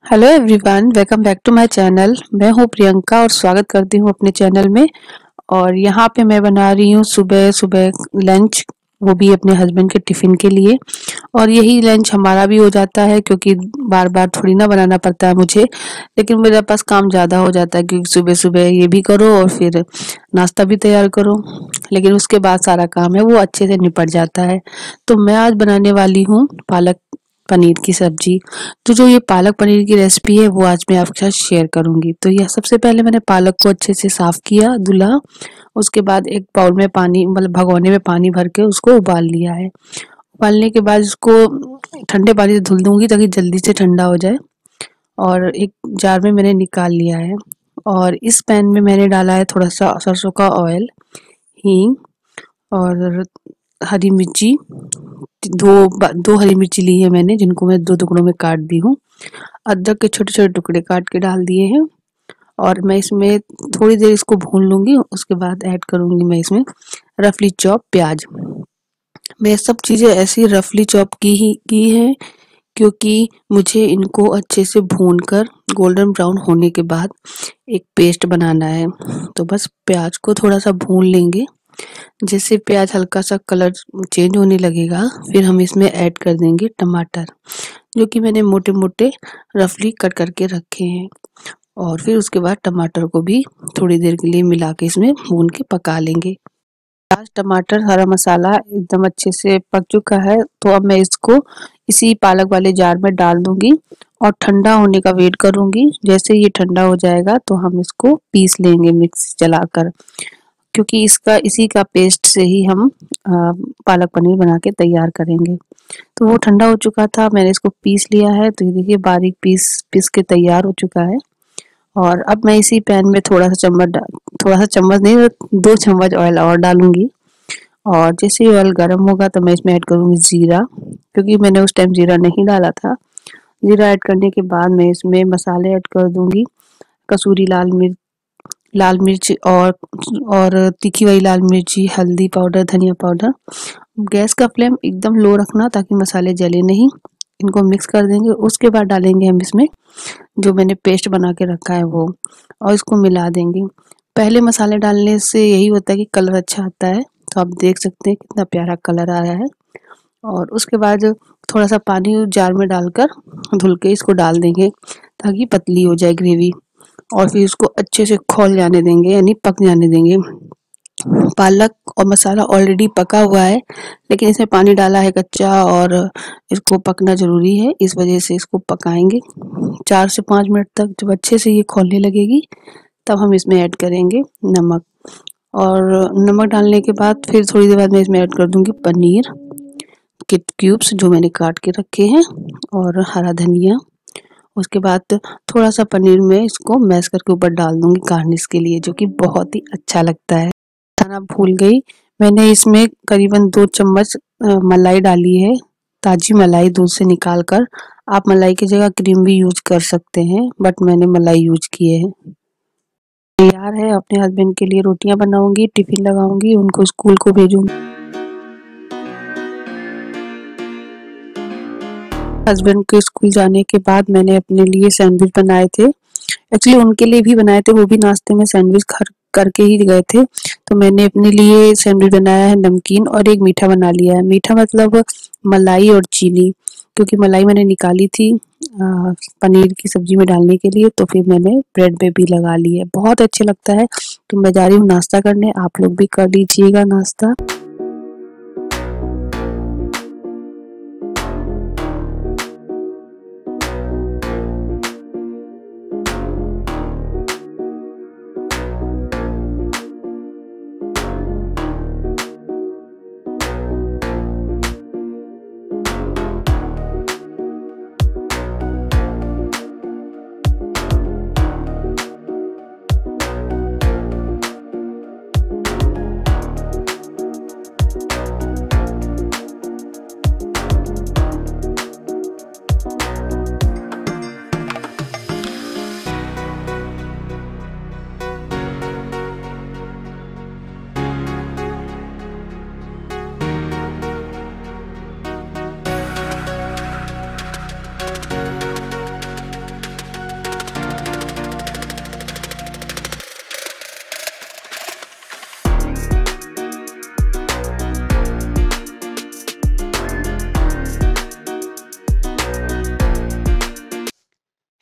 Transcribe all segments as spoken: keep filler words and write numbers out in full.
Hello everyone, welcome back to my channel. मैं हूं प्रियंका और स्वागत करती हूं अपने चैनल में। और यहाँ पे मैं बना रही हूं सुबह सुबह लंच, वो भी अपने हस्बैंड के टिफ़िन के लिए। और यही लंच हमारा भी हो जाता है क्योंकि बार बार थोड़ी ना बनाना पड़ता है मुझे। लेकिन मेरे पास काम ज़्यादा हो जाता है क्योंकि सुबह सुबह ये भी करो और फिर नाश्ता भी तैयार करो। लेकिन उसके बाद सारा काम है वो अच्छे से निपट जाता है। तो मैं आज बनाने वाली हूँ पालक पनीर की सब्जी। तो जो ये पालक पनीर की रेसिपी है वो आज मैं आपके साथ शेयर करूंगी। तो यह सबसे पहले मैंने पालक को अच्छे से साफ किया, धुला। उसके बाद एक बाउल में पानी, मतलब भगोने में पानी भर के उसको उबाल लिया है। उबालने के बाद इसको ठंडे पानी से धुल दूंगी ताकि जल्दी से ठंडा हो जाए। और एक जार में मैंने निकाल लिया है। और इस पैन में मैंने डाला है थोड़ा सा सरसों का ऑयल, हींग और हरी मिर्ची। दो दो हरी मिर्ची ली है मैंने, जिनको मैं दो टुकड़ों में काट दी हूँ। अदरक के छोटे छोटे टुकड़े काट के डाल दिए हैं। और मैं इसमें थोड़ी देर इसको भून लूंगी। उसके बाद ऐड करूंगी मैं इसमें रफली चॉप प्याज। मैं सब चीज़ें ऐसी रफली चॉप की ही की है क्योंकि मुझे इनको अच्छे से भून कर गोल्डन ब्राउन होने के बाद एक पेस्ट बनाना है। तो बस प्याज को थोड़ा सा भून लेंगे। जैसे प्याज हल्का सा कलर चेंज होने लगेगा, फिर हम इसमें ऐड कर देंगे टमाटर, जो कि मैंने मोटे मोटे रफली कट करके रखे हैं। और फिर उसके बाद टमाटर को भी थोड़ी देर के लिए मिला के इसमें भून के पका लेंगे। प्याज, टमाटर, हरा मसाला एकदम अच्छे से पक चुका है। तो अब मैं इसको इसी पालक वाले जार में डाल दूंगी और ठंडा होने का वेट करूंगी। जैसे ये ठंडा हो जाएगा तो हम इसको पीस लेंगे मिक्सी चलाकर, क्योंकि इसका इसी का पेस्ट से ही हम आ, पालक पनीर बना के तैयार करेंगे। तो वो ठंडा हो चुका था, मैंने इसको पीस लिया है। तो ये देखिए बारीक पीस पीस के तैयार हो चुका है। और अब मैं इसी पैन में थोड़ा सा चम्मच डा- थोड़ा सा चम्मच नहीं, दो चम्मच ऑयल और डालूंगी। और जैसे ही ऑयल गर्म होगा तो मैं इसमें ऐड करूंगी जीरा, क्योंकि मैंने उस टाइम जीरा नहीं डाला था। जीरा ऐड करने के बाद मैं इसमें मसाले ऐड कर दूंगी। कसूरी लाल मिर्च लाल मिर्च और और तीखी वाली लाल मिर्ची, हल्दी पाउडर, धनिया पाउडर। गैस का फ्लेम एकदम लो रखना ताकि मसाले जले नहीं। इनको मिक्स कर देंगे। उसके बाद डालेंगे हम इसमें जो मैंने पेस्ट बना के रखा है वो, और इसको मिला देंगे। पहले मसाले डालने से यही होता है कि कलर अच्छा आता है। तो आप देख सकते हैं कितना प्यारा कलर आ रहा है। और उसके बाद थोड़ा सा पानी जार में डालकर धुल के इसको डाल देंगे ताकि पतली हो जाए ग्रेवी। और फिर इसको अच्छे से खौल जाने देंगे, यानी पक जाने देंगे। पालक और मसाला ऑलरेडी पका हुआ है, लेकिन इसमें पानी डाला है कच्चा और इसको पकना ज़रूरी है, इस वजह से इसको पकाएंगे चार से पाँच मिनट तक। जब अच्छे से ये खौलने लगेगी तब हम इसमें ऐड करेंगे नमक। और नमक डालने के बाद फिर थोड़ी देर बाद मैं इसमें ऐड कर दूंगी पनीर के क्यूब्स जो मैंने काट के रखे हैं, और हरा धनिया। उसके बाद थोड़ा सा पनीर में इसको मैश करके ऊपर डाल दूंगी गार्निश के लिए, जो कि बहुत ही अच्छा लगता है। खाना भूल गई, मैंने इसमें करीबन दो चम्मच अ, मलाई डाली है, ताजी मलाई दूध से निकाल कर। आप मलाई की जगह क्रीम भी यूज कर सकते हैं, बट मैंने मलाई यूज किए है। तैयार है, अपने हस्बैंड के लिए रोटियां बनाऊंगी, टिफिन लगाऊंगी, उनको स्कूल को भेजूंगी। हस्बैंड के स्कूल जाने के बाद मैंने अपने लिए सैंडविच बनाए थे। एक्चुअली उनके लिए भी बनाए थे, वो भी नाश्ते में सैंडविच खर करके ही गए थे। तो मैंने अपने लिए सैंडविच बनाया है नमकीन, और एक मीठा बना लिया है। मीठा मतलब मलाई और चीनी, क्योंकि मलाई मैंने निकाली थी आ, पनीर की सब्जी में डालने के लिए, तो फिर मैंने ब्रेड पे भी लगा ली है। बहुत अच्छा लगता है। तो मैं जा रही हूँ नाश्ता करने, आप लोग भी कर लीजिएगा नाश्ता।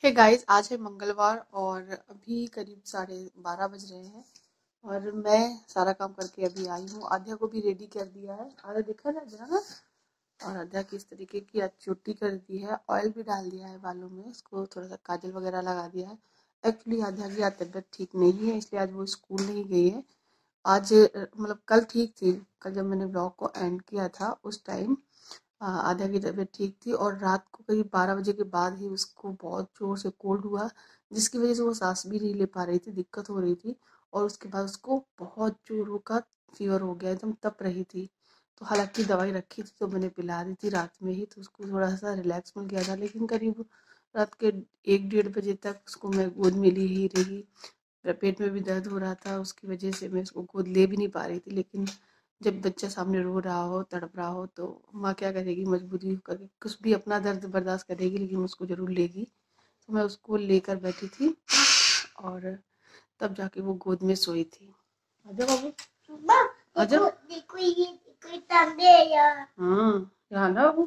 हे गाइस, आज है मंगलवार और अभी करीब साढ़े बारह बज रहे हैं और मैं सारा काम करके अभी आई हूँ। आध्या को भी रेडी कर दिया है। आध्या दिखा ना जरा ना। और आध्या किस तरीके की आज चोटी कर दी है, ऑयल भी डाल दिया है बालों में, इसको थोड़ा सा काजल वगैरह लगा दिया है। एक्चुअली आध्या की आज तबीयत ठीक नहीं है, इसलिए आज वो स्कूल नहीं गई है। आज अ, मतलब कल ठीक थी। कल जब मैंने ब्लॉग को एंड किया था उस टाइम आध्या की तबीयत ठीक थी और रात को करीब बारह बजे के बाद ही उसको बहुत जोर से कोल्ड हुआ, जिसकी वजह से वो सांस भी नहीं ले पा रही थी, दिक्कत हो रही थी। और उसके बाद उसको बहुत जोरों का फीवर हो गया, एकदम तप रही थी। तो हालांकि दवाई रखी थी तो मैंने पिला दी थी रात में ही, तो उसको थोड़ा सा रिलैक्स मिल गया था। लेकिन करीब रात के एक डेढ़ बजे तक उसको मैं गोद में ली ही रही। पेट में भी दर्द हो रहा था, उसकी वजह से मैं उसको गोद ले भी नहीं पा रही थी। लेकिन जब बच्चा सामने रो रहा हो, तड़प रहा हो, तो माँ क्या करेगी, मजबूरी करके कुछ भी अपना दर्द बर्दाश्त करेगी, लेकिन उसको जरूर लेगी। तो मैं उसको लेकर बैठी थी और तब जाके वो गोद में सोई थी। आजा बाबू, आजा। देखो ये कोई टांगे है यार। हाँ, यहाँ ना बाबू।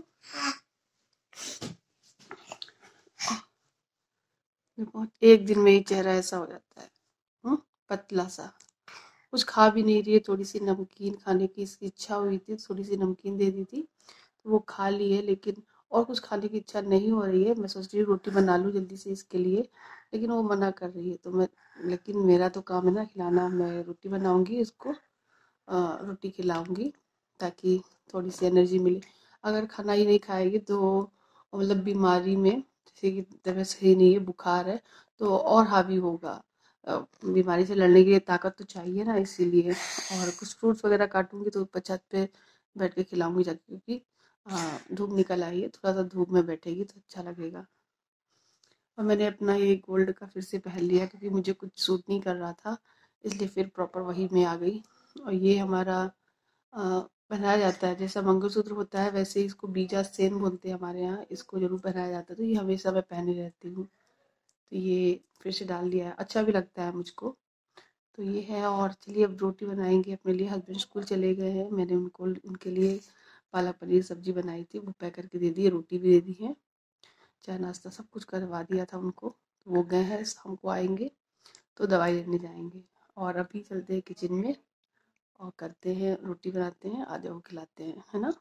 एक दिन में ही चेहरा ऐसा हो जाता है, हुँ? पतला सा। कुछ खा भी नहीं रही है, थोड़ी सी नमकीन खाने की इसकी इच्छा हुई थी, थोड़ी सी नमकीन दे दी थी तो वो खा ली है। लेकिन और कुछ खाने की इच्छा नहीं हो रही है। मैं सोच रही हूँ रोटी बना लूँ जल्दी से इसके लिए, लेकिन वो मना कर रही है। तो मैं, लेकिन मेरा तो काम है ना खिलाना। मैं रोटी बनाऊंगी, इसको अ, रोटी खिलाऊंगी ताकि थोड़ी सी एनर्जी मिले। अगर खाना ही नहीं खाएगी तो मतलब बीमारी में, जैसे कि तबीयत सही नहीं है, बुखार है, तो और हावी होगा। अ, बीमारी से लड़ने के लिए ताकत तो चाहिए ना, इसीलिए। और कुछ फ्रूट्स वगैरह काटूंगी तो ऊपर छत पे बैठ के खिलाऊंगी जाके, क्योंकि हाँ धूप निकल आई है, थोड़ा सा धूप में बैठेगी तो अच्छा लगेगा। और मैंने अपना ये गोल्ड का फिर से पहन लिया क्योंकि मुझे कुछ सूट नहीं कर रहा था, इसलिए फिर प्रॉपर वही में आ गई। और ये हमारा अ, पहनाया जाता है, जैसा मंगलसूत्र होता है वैसे ही इसको बीजा सेन बोलते हैं हमारे यहाँ, इसको जरूर पहनाया जाता है। तो ये हमेशा मैं पहने रहती हूँ। तो ये फिर से डाल लिया है, अच्छा भी लगता है मुझको। तो ये है। और चलिए अब रोटी बनाएंगे अपने लिए। हस्बैंड स्कूल चले गए हैं, मैंने उनको उनके लिए पालक पनीर सब्जी बनाई थी, वो पैक करके दे दी है, रोटी भी दे दी है, चाय नाश्ता सब कुछ करवा दिया था उनको। तो वो गए हैं, शाम को आएंगे तो दवाई लेने जाएंगे। और अभी चलते हैं किचन में और करते हैं, रोटी बनाते हैं, आधे को खिलाते हैं, है ना।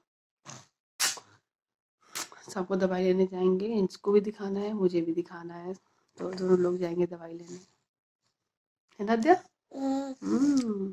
सबको दवाई लेने जाएंगे, इसको भी दिखाना है, मुझे भी दिखाना है, तो दोनों लोग जाएंगे दवाई लेने, है ना दिया। हम्म।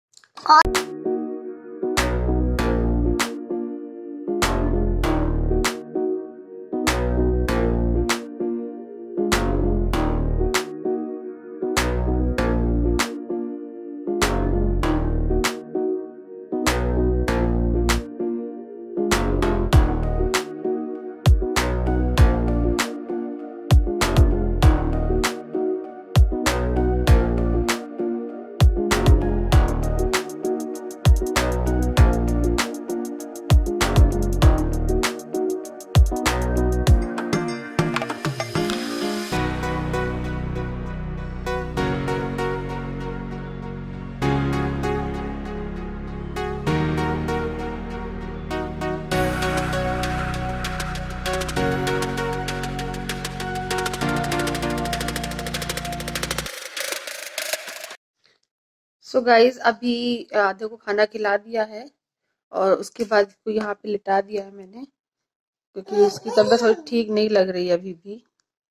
सो गाइज अभी आधे को खाना खिला दिया है और उसके बाद इसको यहाँ पे लिटा दिया है मैंने, क्योंकि इसकी तबीयत थोड़ी ठीक नहीं लग रही है अभी भी।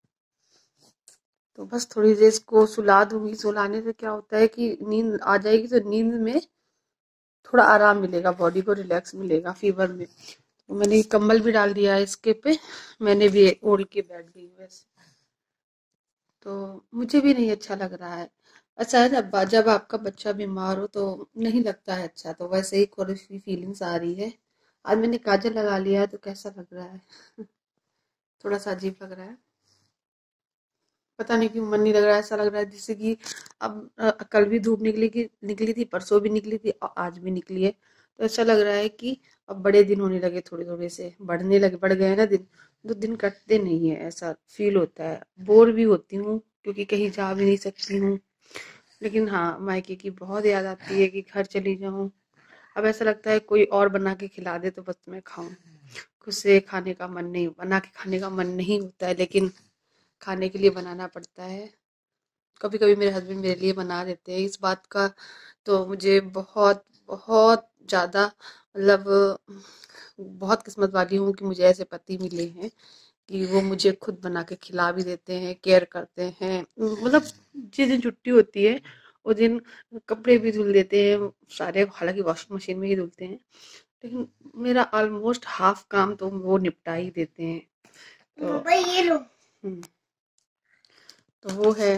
तो बस थोड़ी देर इसको सुला दूंगी। सुलाने से क्या होता है कि नींद आ जाएगी, तो नींद में थोड़ा आराम मिलेगा, बॉडी को रिलैक्स मिलेगा फीवर में। तो मैंने कंबल भी डाल दिया है इसके पे, मैंने भी ओढ़ के बैठ गई वैसे। तो मुझे भी नहीं अच्छा लग रहा है। अच्छा है जब जब आपका बच्चा बीमार हो तो नहीं लगता है अच्छा, तो वैसे ही थोड़ी सी फीलिंग्स आ रही है। आज मैंने काजल लगा लिया है तो कैसा लग रहा है थोड़ा सा अजीब लग रहा है, पता नहीं क्यों मन नहीं लग रहा है। ऐसा लग रहा है जैसे कि अब अ, कल भी धूप निकली की निकली थी, परसों भी निकली थी और आज भी निकली है। तो ऐसा लग रहा है कि अब बड़े दिन होने लगे, थोड़े थोड़े से बढ़ने लगे, बढ़ गए हैं ना दिन, तो दिन कटते नहीं है, ऐसा फील होता है। बोर भी होती हूँ क्योंकि कहीं जा भी नहीं सकती हूँ। लेकिन हाँ, मायके की बहुत याद आती है कि घर चली जाऊं। अब ऐसा लगता है कोई और बना के खिला दे तो बस मैं खाऊं। खुद से खाने का मन नहीं, बना के खाने का मन नहीं होता है, लेकिन खाने के लिए बनाना पड़ता है। कभी कभी मेरे हस्बैंड मेरे लिए बना देते हैं। इस बात का तो मुझे बहुत बहुत ज़्यादा मतलब बहुत किस्मत वाली हूँ कि मुझे ऐसे पति मिले हैं कि वो मुझे खुद बना के खिला भी देते हैं, केयर करते हैं। मतलब जिस दिन छुट्टी होती है उस दिन कपड़े भी धुल देते हैं सारे, हालांकि वॉशिंग मशीन में ही धुलते हैं, लेकिन मेरा ऑलमोस्ट हाफ काम तो वो निपटा ही देते हैं। तो ये लो। हम्म, तो वो है।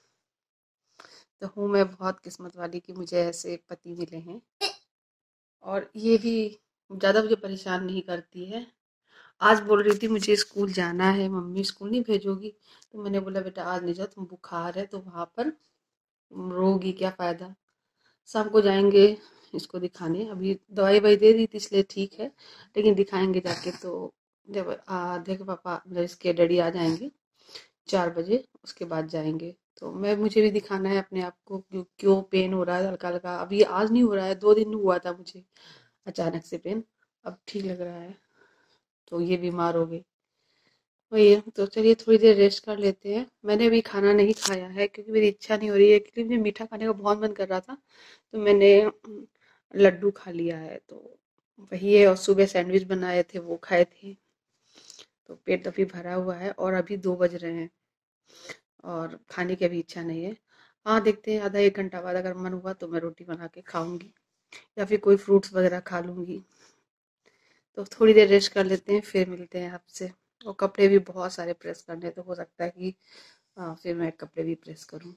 तो हूँ मैं बहुत किस्मत वाली कि मुझे ऐसे पति मिले हैं। और ये भी ज़्यादा मुझे परेशान नहीं करती है। आज बोल रही थी मुझे स्कूल जाना है, मम्मी स्कूल नहीं भेजोगी? तो मैंने बोला बेटा आज नहीं जाओ, तुम बुखार है तो वहाँ पर रोगी क्या फ़ायदा, शाम को जाएंगे इसको दिखाने। अभी दवाई वाई दे दी थी इसलिए ठीक है, लेकिन दिखाएंगे जाके। तो जब आधे के पापा मतलब इसके डैडी आ जाएंगे चार बजे, उसके बाद जाएंगे। तो मैं मुझे भी दिखाना है अपने आप को क्यों क्यों पेन हो रहा है हल्का हल्का। अभी आज नहीं हो रहा है, दो दिन हुआ था मुझे अचानक से पेन, अब ठीक लग रहा है। तो ये बीमार हो गई वही है। तो चलिए थोड़ी देर रेस्ट कर लेते हैं। मैंने अभी खाना नहीं खाया है क्योंकि मेरी इच्छा नहीं हो रही है, क्योंकि मुझे मीठा खाने का बहुत मन कर रहा था। तो मैंने अम, लड्डू खा लिया है, तो वही है। और सुबह सैंडविच बनाए थे वो खाए थे, तो पेट अभी भरा हुआ है और अभी दो बज रहे हैं और खाने की अभी इच्छा नहीं है। हाँ देखते हैं, आधा एक घंटा बाद अगर मन हुआ तो मैं रोटी बना के खाऊंगी या फिर कोई फ्रूट्स वगैरह खा लूंगी। तो थोड़ी देर रेस्ट कर लेते हैं, फिर मिलते हैं आपसे। और कपड़े भी बहुत सारे प्रेस करने, तो हो सकता है कि हाँ फिर मैं कपड़े भी प्रेस करूँ।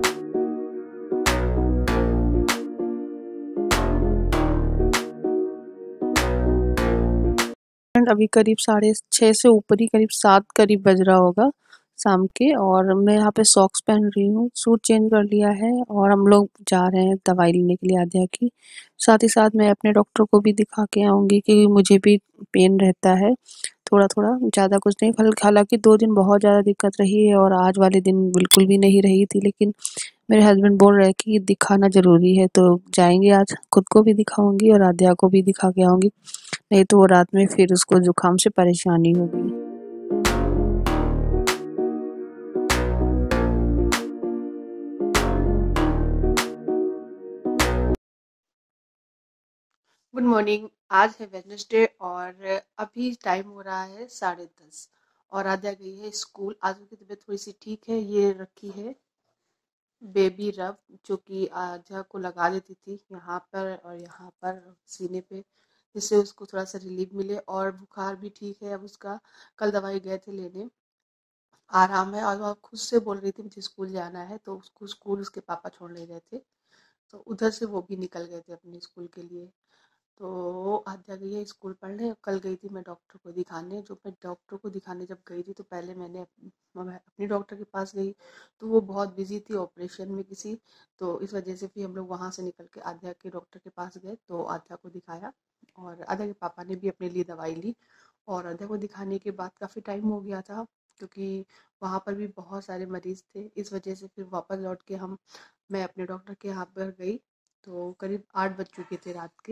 अभी करीब साढ़े छः से ऊपर ही करीब सात करीब बज रहा होगा शाम के, और मैं यहाँ पे सॉक्स पहन रही हूँ, सूट चेंज कर लिया है और हम लोग जा रहे हैं दवाई लेने के लिए आद्या की। साथ ही साथ मैं अपने डॉक्टर को भी दिखा के आऊँगी क्योंकि मुझे भी पेन रहता है थोड़ा थोड़ा, ज़्यादा कुछ नहीं। हल हालांकि दो दिन बहुत ज़्यादा दिक्कत रही है और आज वाले दिन बिल्कुल भी नहीं रही थी, लेकिन मेरे हस्बैंड बोल रहे हैं कि दिखाना ज़रूरी है तो जाएंगे आज। खुद को भी दिखाऊंगी और आद्या को भी दिखा के आऊँगी, नहीं तो वो रात में फिर उसको जुकाम से परेशानी होगी। Good morning. आज है वेडनेसडे और अभी टाइम हो रहा है साढ़े दस, और आद्या गई है स्कूल। आज की तबीयत थोड़ी सी ठीक है। ये रखी है बेबी रब, जो कि आद्या को लगा देती थी यहाँ पर और यहाँ पर सीने पे, जिससे उसको थोड़ा सा रिलीफ मिले। और बुखार भी ठीक है अब उसका। कल दवाई गए थे लेने, आराम है। और वो खुद से बोल रही थी मुझे स्कूल जाना है, तो उसको स्कूल उसके पापा छोड़ ले गए थे, तो उधर से वो भी निकल गए थे अपने स्कूल के लिए। तो आद्या गई है स्कूल पढ़ने। कल गई थी मैं डॉक्टर को दिखाने। जो मैं डॉक्टर को दिखाने जब गई थी तो पहले मैंने अप- मैं अपनी डॉक्टर के पास गई, तो वो बहुत बिजी थी ऑपरेशन में किसी। तो इस वजह से फिर हम लोग वहाँ से निकल के आद्या के डॉक्टर के पास गए, तो आद्या को दिखाया और आद्या के पापा ने भी अपने लिए दवाई ली। और आद्या को दिखाने के बाद काफ़ी टाइम हो गया था, क्योंकि वहाँ पर भी बहुत सारे मरीज थे। इस वजह से फिर वापस लौट के हम मैं अपने डॉक्टर के यहाँ पर गई, तो करीब आठ बज चुके थे रात के।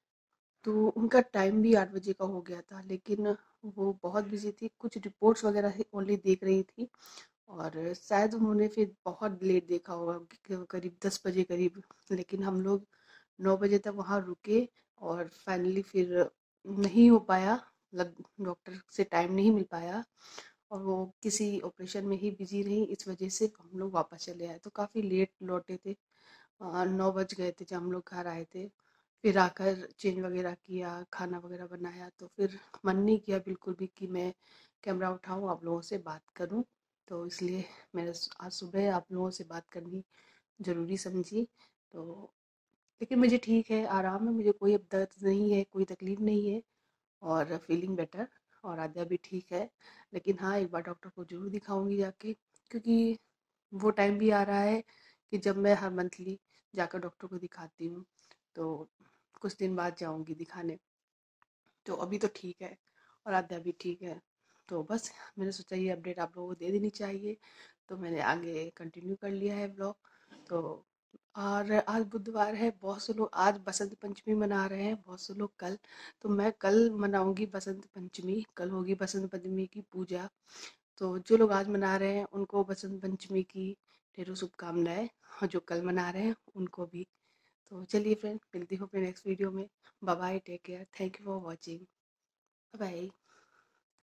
तो उनका टाइम भी आठ बजे का हो गया था, लेकिन वो बहुत बिजी थी, कुछ रिपोर्ट्स वगैरह ही ओनली देख रही थी। और शायद उन्होंने फिर बहुत लेट देखा होगा, क- करीब दस बजे करीब। लेकिन हम लोग नौ बजे तक वहाँ रुके और फाइनली फिर नहीं हो पाया, मतलब डॉक्टर से टाइम नहीं मिल पाया और वो किसी ऑपरेशन में ही बिजी रही। इस वजह से हम लोग वापस चले आए, तो काफ़ी लेट लौटे थे। अ, नौ बज गए थे जब हम लोग घर आए थे। फिर आकर चेंज वगैरह किया, खाना वगैरह बनाया, तो फिर मन नहीं किया बिल्कुल भी कि मैं कैमरा उठाऊं आप लोगों से बात करूं। तो इसलिए मैंने आज सुबह आप लोगों से बात करनी ज़रूरी समझी। तो लेकिन मुझे ठीक है, आराम है, मुझे कोई अब दर्द नहीं है, कोई तकलीफ नहीं है और फीलिंग बेटर। और आद्या भी ठीक है। लेकिन हाँ, एक बार डॉक्टर को ज़रूर दिखाऊंगी जाके, क्योंकि वो टाइम भी आ रहा है कि जब मैं हर मंथली जाकर डॉक्टर को दिखाती हूँ। तो कुछ दिन बाद जाऊंगी दिखाने। तो अभी तो ठीक है और आद्या भी ठीक है। तो बस मैंने सोचा ये अपडेट आप लोगों को दे देनी चाहिए, तो मैंने आगे कंटिन्यू कर लिया है ब्लॉग। तो और आज बुधवार है, बहुत से लोग आज बसंत पंचमी मना रहे हैं, बहुत से लोग कल। तो मैं कल मनाऊंगी बसंत पंचमी, कल होगी बसंत पंचमी की पूजा। तो जो लोग आज मना रहे हैं उनको बसंत पंचमी की ढेरों शुभकामनाएं, और जो कल मना रहे हैं उनको भी। तो चलिए फ्रेंड, मिलती हूँ अपने नेक्स्ट वीडियो में। Bye bye, take care, thank you for watching, bye.